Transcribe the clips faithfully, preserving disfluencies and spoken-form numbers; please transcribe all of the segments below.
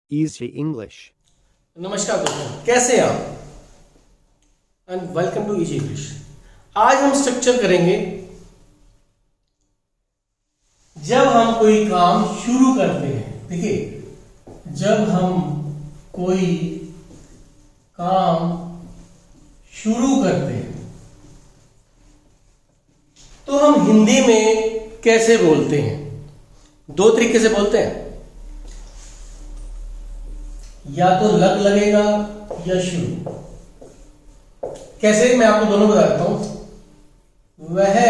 Easy English. नमस्कार दोस्तों, कैसे हैं आप? And welcome to easy English. आज हम स्ट्रक्चर करेंगे जब हम कोई काम शुरू करते हैं। देखिए, जब हम कोई काम शुरू करते हैं तो हम हिंदी में कैसे बोलते हैं? दो तरीके से बोलते हैं, या तो लग लगेगा या शुरू। कैसे, मैं आपको दोनों बता देता हूं। वह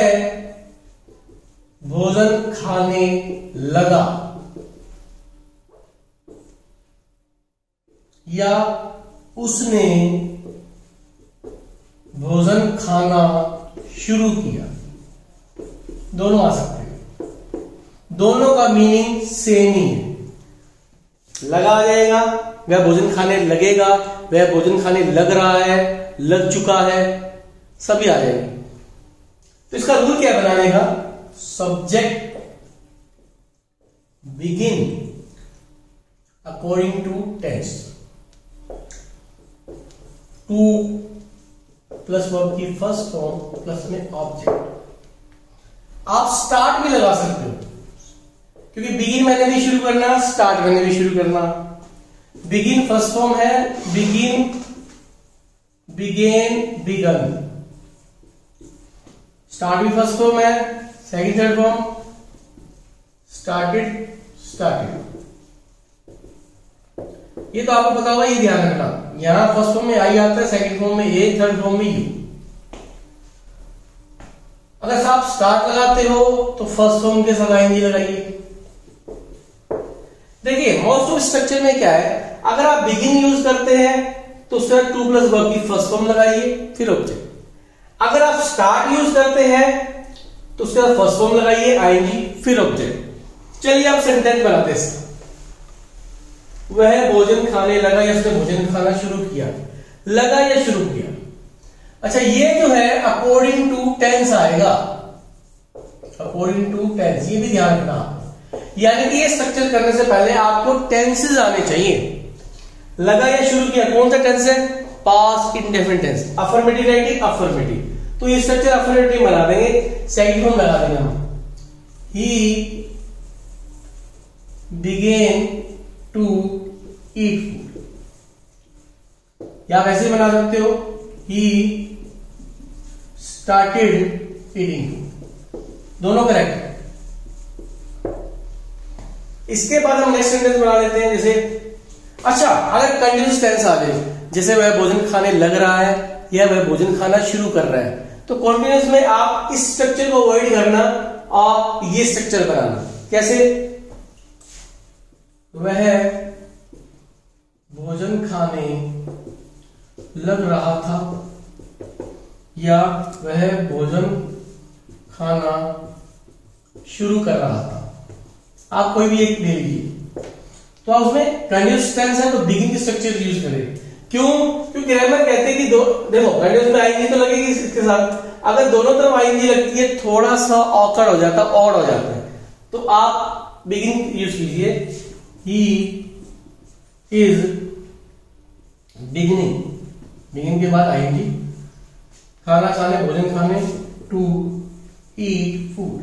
भोजन खाने लगा, या उसने भोजन खाना शुरू किया। दोनों आ सकते हैं, दोनों का मीनिंग सेम ही है। लगा आ जाएगा, वह भोजन खाने लगेगा, वह भोजन खाने लग रहा है, लग चुका है, सभी आ जाएंगे। तो इसका रूल क्या बनाने का? Subject begin according to tense. To plus verb की फर्स्ट फॉर्म प्लस में ऑब्जेक्ट। आप स्टार्ट भी लगा सकते हो, क्योंकि बिगिन मैंने भी शुरू करना, स्टार्ट मैंने भी शुरू करना। बिगिन फर्स्ट फॉर्म है, बिगिन, बिगेन, बिगन। स्टार्ट भी फर्स्ट फॉर्म है, second third form, started, started. ये तो आपको पता होगा, ये ध्यान रखना। यहां फर्स्ट फॉर्म में आई आता है, सेकंड फॉर्म में ए, थर्ड फॉर्म में यू। अगर आप स्टार्ट लगाते हो तो फर्स्ट फॉर्म के साथ आईएनजी लगाइए। देखिए, मोस्ट ऑफ स्ट्रक्चर में क्या है, अगर आप बिगिन यूज करते हैं तो उसके बाद टू प्लस वर्ब की फर्स्ट फॉर्म लगाइए, फिर ऑब्जेक्ट। अगर आप स्टार्ट यूज करते हैं तो उसके बाद फर्स्ट फॉर्म लगाइए, आईएनजी, फिर ऑब्जेक्ट। चलिए आप सेंटेंस बनाते हैं। वह भोजन खाने लगा, या उसने भोजन खाना शुरू किया। लगा या शुरू किया। अच्छा, ये जो है अकॉर्डिंग टू टेंस आएगा, अकॉर्डिंग टू टेंस, ये भी ध्यान रखना। यानी कि ये स्ट्रक्चर करने से पहले आपको टेंसेस आने चाहिए। लगा या शुरू किया, कौन सा टेंस है? Past indefinite tense. Affirmative writing, affirmative, तो ये स्ट्रक्चर अफर्मेटिव बना देंगे, सेकंड फॉर्म लगा देंगे हम। He began to eat food, या वैसे बना सकते हो, ही स्टार्टेड ईटिंग फूड। दोनों करेक्ट है। इसके बाद हम नेक्स्ट सेंटेंस बना लेते हैं। जैसे, अच्छा, अगर कंटिन्यूअस टेंस आ जाए, जैसे वह भोजन खाने लग रहा है या वह भोजन खाना शुरू कर रहा है, तो कॉन्टिन्यूअस में आप इस स्ट्रक्चर को अवॉइड करना और ये स्ट्रक्चर बनाना। कैसे? वह भोजन खाने लग रहा था, या वह भोजन खाना शुरू कर रहा था। आप कोई भी एक ले लीजिए। तो आप उसमें कंटिन्यूअस टेंस है तो बिगिन की स्ट्रक्चर यूज करें। क्यों? क्योंकि ग्रामर कहते हैं कि दो, देखो, कंटिन्यूअस में आईएनजी तो लगेगी इसके साथ। अगर दोनों तरफ आईएनजी लगती है, थोड़ा सा ऑकवर्ड हो जाता है, ऑड हो जाता है। तो आप बिगिन यूज कीजिए। ही इज बिगिनिंग, बिगिन के बाद आईएनजी, खाना खाने, भोजन खाने, टू ईट फूड।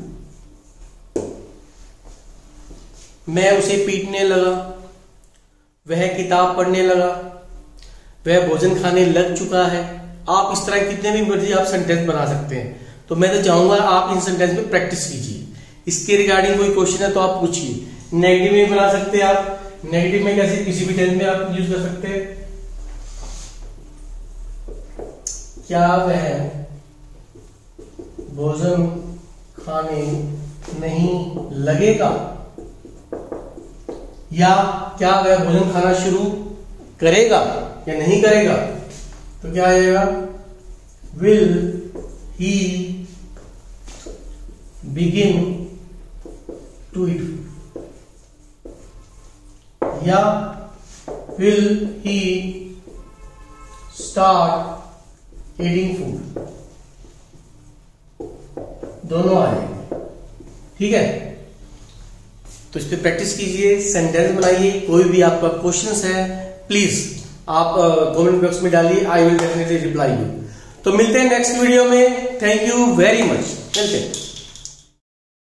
मैं उसे पीटने लगा, वह किताब पढ़ने लगा, वह भोजन खाने लग चुका है। आप इस तरह कितने भी मर्जी आप सेंटेंस बना सकते हैं। तो मैं तो चाहूंगा आप इन सेंटेंस में प्रैक्टिस कीजिए। इसके रिगार्डिंग कोई क्वेश्चन है तो आप पूछिए। नेगेटिव में बना सकते हैं आप। नेगेटिव में कैसे? किसी भी टेंस में आप यूज कर सकते हैं। क्या वह भोजन खाने नहीं लगेगा, या क्या वह भोजन खाना शुरू करेगा या नहीं करेगा? तो क्या आएगा? Will he begin to eat, या will he start eating food. दोनों आएंगे, ठीक है। तो इस पर प्रैक्टिस कीजिए, सेंटेंस बनाइए। कोई भी आपका क्वेश्चंस है प्लीज आप कमेंट बॉक्स में डालिए, I will definitely reply you. तो मिलते हैं नेक्स्ट वीडियो में। थैंक यू वेरी मच, मिलते हैं।